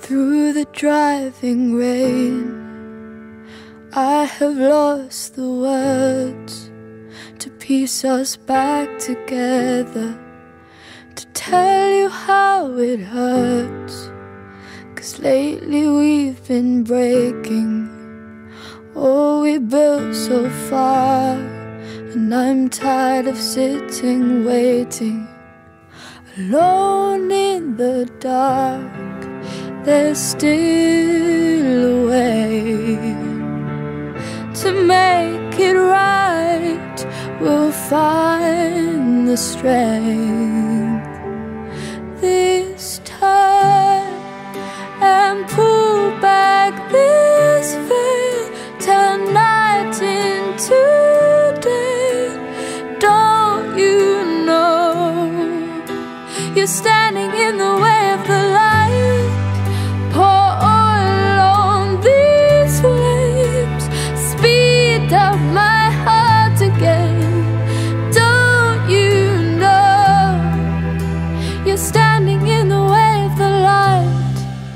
Through the driving rain, I have lost the words to piece us back together, to tell you how it hurts. 'Cause lately we've been breaking all we built so far, and I'm tired of sitting waiting alone in the dark. There's still a way to make it right. We'll find the strength this time and pull back this veil, turn night into day. Don't you know you're standing in the way of the light? Pour oil on these flames, speed up my heart again. Don't you know you're standing in the way of the light?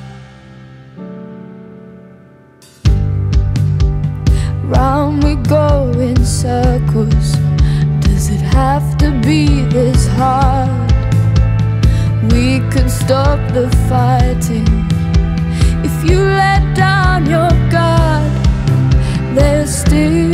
Round we go in circles. Does it have to be this hard? We could stop the fighting if you let down your guard. There's still